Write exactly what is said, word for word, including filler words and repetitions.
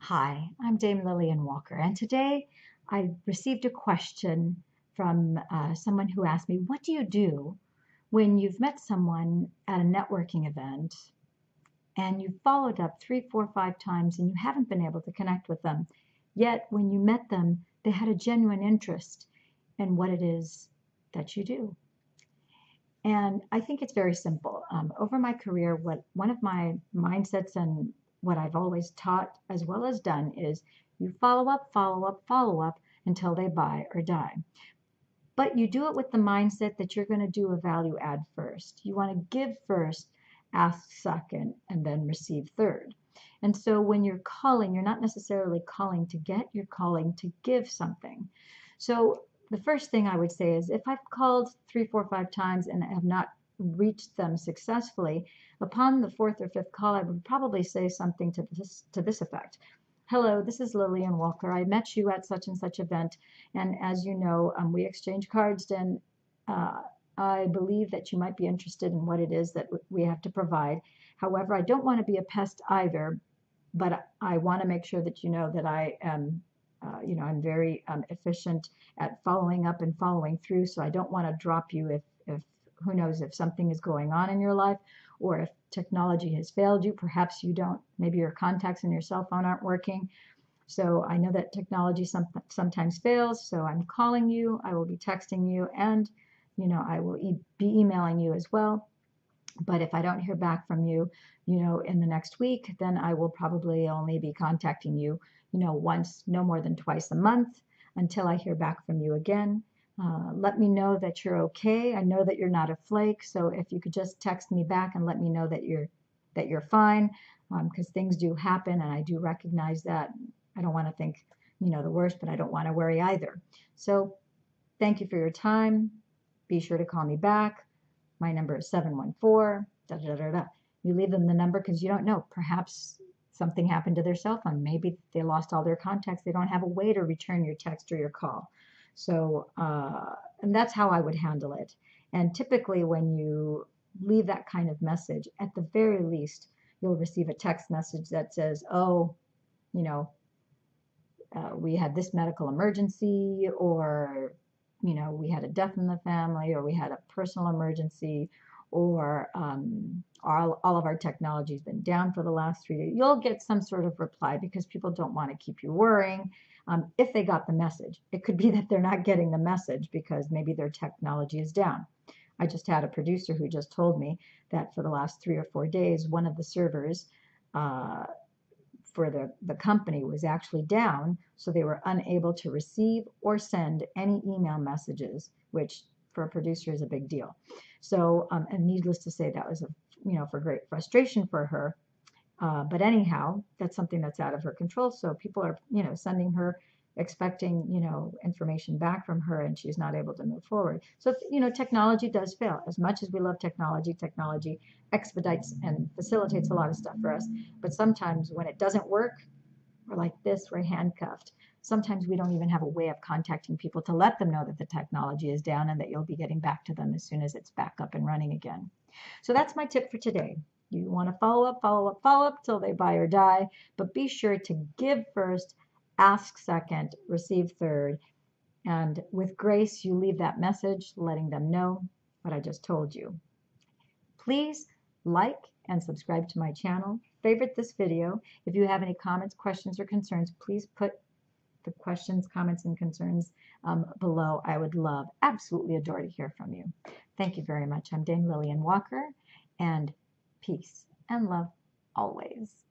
Hi, I'm Dame Lillian Walker, and today I received a question from uh, someone who asked me, what do you do when you've met someone at a networking event and you've followed up three, four, five times and you haven't been able to connect with them, yet when you met them, they had a genuine interest in what it is that you do? And I think it's very simple. Um, over my career, what one of my mindsets and what I've always taught as well as done is you follow up, follow up, follow up until they buy or die. But you do it with the mindset that you're going to do a value add first. You want to give first, ask second, and then receive third. And so when you're calling, you're not necessarily calling to get, you're calling to give something. So the first thing I would say is if I've called three, four, five times and have not reached them successfully, upon the fourth or fifth call, I would probably say something to this, to this effect. Hello, this is Lillian Walker. I met you at such and such event, and as you know, um, we exchange cards, and uh, I believe that you might be interested in what it is that we have to provide. However, I don't want to be a pest either, but I want to make sure that you know that I am uh, you know, I'm very um, efficient at following up and following through, so I don't want to drop you if, if, who knows, if something is going on in your life or if technology has failed you. Perhaps you don't, maybe your contacts in your cell phone aren't working. So I know that technology some, sometimes fails, so I'm calling you, I will be texting you, and, you know, I will e be emailing you as well. But if I don't hear back from you, you know, in the next week, then I will probably only be contacting you, you know, once, no more than twice a month until I hear back from you again. Uh, let me know that you're okay. I know that you're not a flake, so if you could just text me back and let me know that you're that you're fine, because um, things do happen, and I do recognize that. I don't want to think, you know, the worst, but I don't want to worry either. So thank you for your time. Be sure to call me back. My number is seven one four, da da da da. You leave them the number because you don't know. Perhaps something happened to their cell phone. Maybe they lost all their contacts. They don't have a way to return your text or your call. So, uh, and that's how I would handle it. And typically when you leave that kind of message, at the very least, you'll receive a text message that says, oh, you know, uh, we had this medical emergency, or you know, we had a death in the family, or we had a personal emergency, or um, all, all of our technology has been down for the last three days. You'll get some sort of reply because people don't want to keep you worrying um, if they got the message. It could be that they're not getting the message because maybe their technology is down. I just had a producer who just told me that for the last three or four days, one of the servers uh, for the, the company was actually down, so they were unable to receive or send any email messages, which for a producer is a big deal. So, um, and needless to say, that was, a, you know, for great frustration for her. Uh, but anyhow, that's something that's out of her control. So people are, you know, sending her, expecting, you know, information back from her, and she's not able to move forward. So, you know, technology does fail. As much as we love technology, technology expedites and facilitates a lot of stuff for us. But sometimes when it doesn't work, we're like this, we're handcuffed. Sometimes we don't even have a way of contacting people to let them know that the technology is down and that you'll be getting back to them as soon as it's back up and running again. So that's my tip for today. You want to follow up, follow up, follow up till they buy or die, but be sure to give first, ask second, receive third, and with grace, you leave that message letting them know what I just told you. Please like and subscribe to my channel. Favorite this video. If you have any comments, questions, or concerns, please put the questions, comments, and concerns um, below. I would love, absolutely adore to hear from you. Thank you very much. I'm Dame Lillian Walker, and peace and love always.